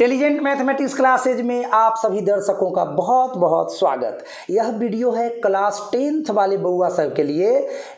Intelligent mathematics classes में आप सभी दर्शकों का बहुत बहुत स्वागत। यह वीडियो है क्लास 10th वाले बउआ सब के लिए।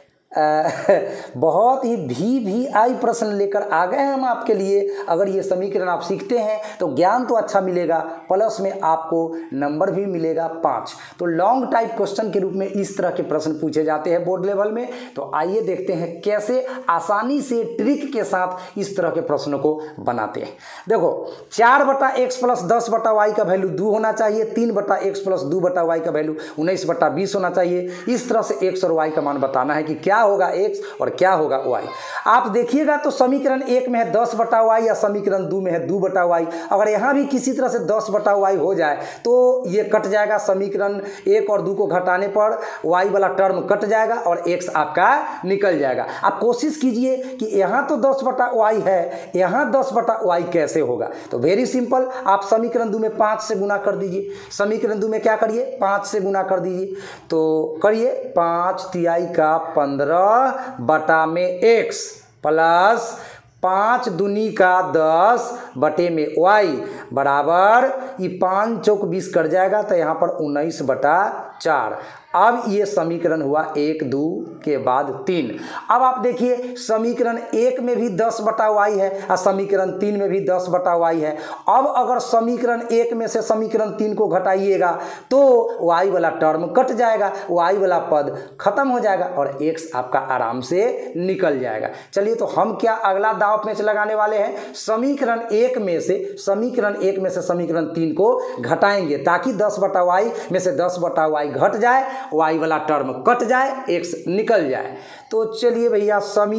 बहुत ही VVI प्रश्न लेकर आ गए हैं हम आपके लिए। अगर ये समीकरण आप सीखते हैं तो ज्ञान तो अच्छा मिलेगा, प्लस में आपको नंबर भी मिलेगा 5। तो लॉन्ग टाइप क्वेश्चन के रूप में इस तरह के प्रश्न पूछे जाते हैं बोर्ड लेवल में। तो आइए देखते हैं कैसे आसानी से ट्रिक के साथ इस तरह के प्रश्नों को बनाते हैं। देखो 4/x प्लस 10/y का वैल्यू 2 होना चाहिए, 3/x प्लस 2/y का वैल्यू 19/20 होना चाहिए। इस तरह से x और y का मान बताना है कि क्या होगा x और क्या होगा y। आप देखिएगा तो समीकरण 1 में है 10/y या समीकरण 2 में है 2/y। अगर यहाँ भी किसी तरह से 10/y हो जाए तो ये कट जाएगा। समीकरण 1 और 2 को घटाने पर y वाला टर्म कट जाएगा और x आपका निकल जाएगा। आप कोशिश कीजिए कि यहाँ तो 10/y है, यहाँ 10/y कैसे होगा। तो वेरी सिंपल, आप समीकरण 2 में 5 से गुना कर दीजिए। समीकरण 2 में क्या करिए, 5 से गुना कर दीजिए। तो करिए 5 तिहाई का 15 में x प्लस 5 दूनी का 10 बटे में y बराबर, ये 5 चौक 20 कर जाएगा तो यहाँ पर 19/4। अब ये समीकरण हुआ 1 2 के बाद 3। अब आप देखिए समीकरण 1 में भी 10/y है और समीकरण 3 में भी 10/y है। अब अगर समीकरण 1 में से समीकरण 3 को घटाइएगा तो y वाला टर्म कट जाएगा, y वाला पद खत्म हो जाएगा और x आपका आराम से निकल जाएगा। चलिए तो हम क्या अगला दांव पेच लगाने वाले हैं, समीकरण 1 में से समीकरण 3 को घटाएंगे ताकि 10/y में से 10/y घट जाए, y वाला टर्म कट जाए, x निकल जाए। तो चलिए भैया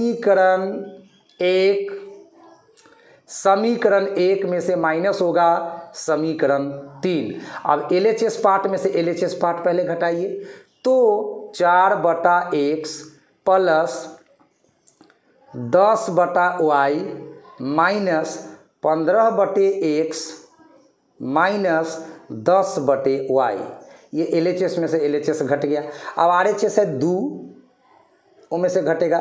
समीकरण 1 में से माइनस होगा समीकरण 3। अब LHS पार्ट में से LHS पार्ट पहले घटाइए। तो 4/x plus 10/y minus 15/x minus 10/y। ये LHS में से LHS घट गया। अब RHS है 2, उनमें से घटेगा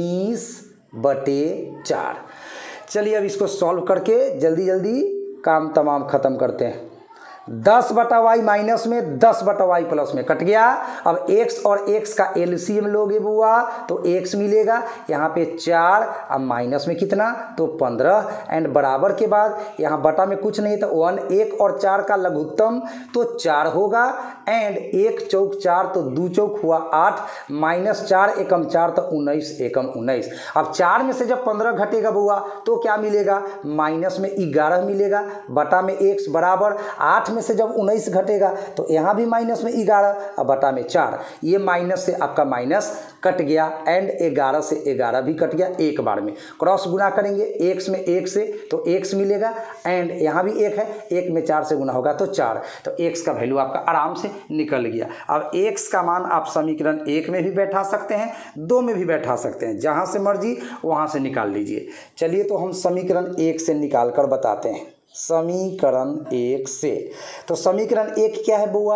19/4। चलिए अब इसको सॉल्व करके जल्दी जल्दी काम तमाम ख़त्म करते हैं। 10/y माइनस में 10/y प्लस में कट गया। अब x और x का LCM लोगे बुआ तो x मिलेगा, यहाँ पे 4, अब माइनस में कितना तो 15 एंड बराबर के बाद यहाँ बटा में कुछ नहीं तो 1, 1 और 4 का लघुत्तम तो 4 होगा एंड 1 चौक 4 तो 2 चौक हुआ 8 माइनस 4 एकम 4 तो 19 एकम 19। अब 4 में से जब 15 घटेगा बुआ तो क्या मिलेगा, माइनस में 11 मिलेगा बटा में x बराबर 8 में से जब 19 घटेगा तो यहाँ भी माइनस में 11 अब बटा में 4। ये माइनस से आपका माइनस कट गया एंड 11 से 11 भी कट गया एक बार में। क्रॉस गुना करेंगे x में 1 से तो x मिलेगा एंड यहाँ भी 1 है, 1 में 4 से गुना होगा तो 4। तो x का वैल्यू आपका आराम से निकल गया। अब x का मान आप समीकरण 1 में भी बैठा सकते हैं, 2 में भी बैठा सकते हैं, जहाँ से मर्जी वहाँ से निकाल लीजिए। चलिए तो हम समीकरण 1 से निकाल कर बताते हैं। समीकरण 1 से तो समीकरण 1 क्या है बुआ,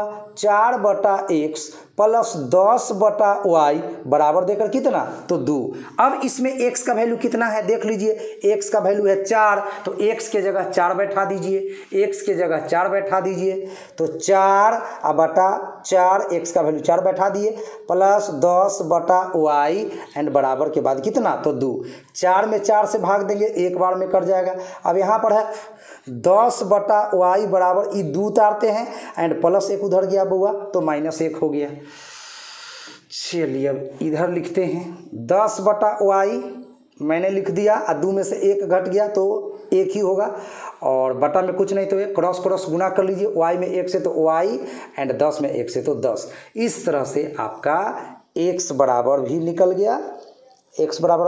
4/x प्लस 10/y बराबर देकर कितना तो 2। अब इसमें x का वैल्यू कितना है देख लीजिए, x का वैल्यू है 4 तो x के जगह 4 बैठा दीजिए, x के जगह 4 बैठा दीजिए तो 4 बटा 4, x का वैल्यू 4 बैठा दिए प्लस 10/y एंड बराबर के बाद कितना तो 2। 4 में 4 से भाग देंगे, एक बार में कट जाएगा। अब यहाँ पर है 10/y बराबर ये 2 उतारते हैं एंड प्लस 1 उधर गया बुआ तो -1 हो गया। चलिए अब इधर लिखते हैं 10/y मैंने लिख दिया और 2 में से 1 घट गया तो 1 ही होगा और बटा में कुछ नहीं तो एक क्रॉस क्रॉस गुना कर लीजिए, y में 1 से तो y एंड 10 में 1 से तो 10। इस तरह से आपका x बराबर भी निकल गया। x बराबर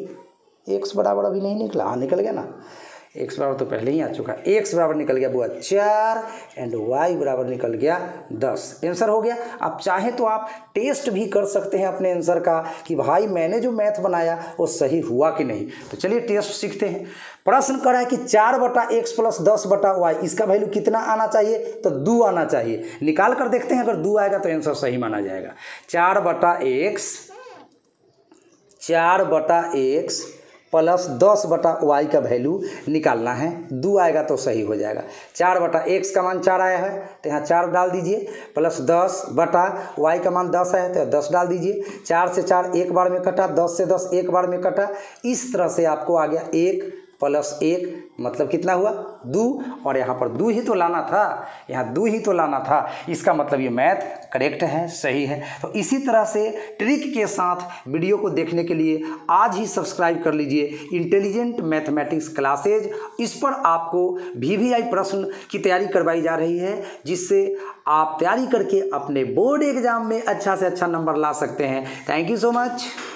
अभी नहीं निकला, हाँ निकल गया ना, x बराबर तो पहले ही आ चुका है। x बराबर निकल गया बुआ 4 एंड y बराबर निकल गया 10। आंसर हो गया। आप चाहे तो आप टेस्ट भी कर सकते हैं अपने आंसर का कि भाई मैंने जो मैथ बनाया वो सही हुआ कि नहीं। तो चलिए टेस्ट सीखते हैं। प्रश्न कर रहा है कि 4/x प्लस 10/y इसका वैल्यू कितना आना चाहिए तो 2 आना चाहिए। निकाल कर देखते हैं, अगर 2 आएगा तो आंसर सही माना जाएगा। 4/x प्लस 10/y का वैल्यू निकालना है। 2 आएगा तो सही हो जाएगा। 4/x का मान 4 आया है तो यहाँ 4 डाल दीजिए, प्लस 10/y का मान 10 है तो 10 डाल दीजिए। 4 से 4 एक बार में कटा, 10 से 10 एक बार में कटा। इस तरह से आपको आ गया 1 + 1 मतलब कितना हुआ 2, और यहाँ पर 2 ही तो लाना था, यहाँ 2 ही तो लाना था। इसका मतलब ये मैथ करेक्ट है, सही है। तो इसी तरह से ट्रिक के साथ वीडियो को देखने के लिए आज ही सब्सक्राइब कर लीजिए इंटेलिजेंट मैथमेटिक्स क्लासेज। इस पर आपको VVI प्रश्न की तैयारी करवाई जा रही है, जिससे आप तैयारी करके अपने बोर्ड एग्जाम में अच्छा से अच्छा नंबर ला सकते हैं। Thank you so much.